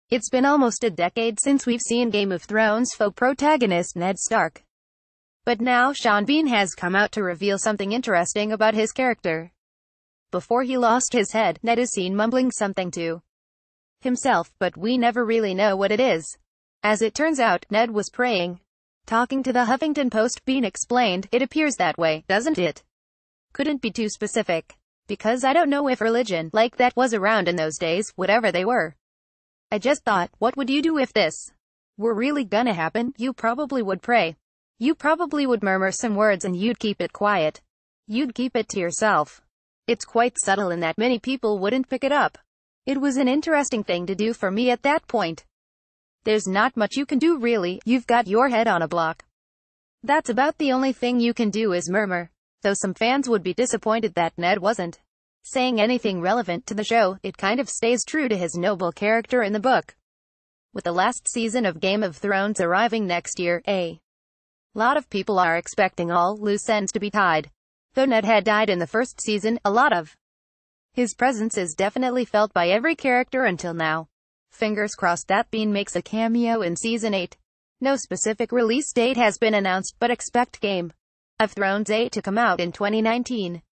It's been almost a decade since we've seen Game of Thrones faux protagonist Ned Stark. But now Sean Bean has come out to reveal something interesting about his character. Before he lost his head, Ned is seen mumbling something to himself, but we never really know what it is. As it turns out, Ned was praying. Talking to the Huffington Post, Bean explained, "It appears that way, doesn't it? Couldn't be too specific. Because I don't know if religion like that was around in those days, whatever they were. I just thought, what would you do if this were really gonna happen? You probably would pray. You probably would murmur some words and you'd keep it quiet. You'd keep it to yourself. It's quite subtle in that many people wouldn't pick it up. It was an interesting thing to do for me at that point. There's not much you can do really, you've got your head on a block. That's about the only thing you can do is murmur." Though some fans would be disappointed that Ned wasn't saying anything relevant to the show, it kind of stays true to his noble character in the book. With the last season of Game of Thrones arriving next year, a lot of people are expecting all loose ends to be tied. Though Ned had died in the first season, a lot of his presence is definitely felt by every character until now. Fingers crossed that Bean makes a cameo in Season 8. No specific release date has been announced, but expect Game of Thrones 8 to come out in 2019.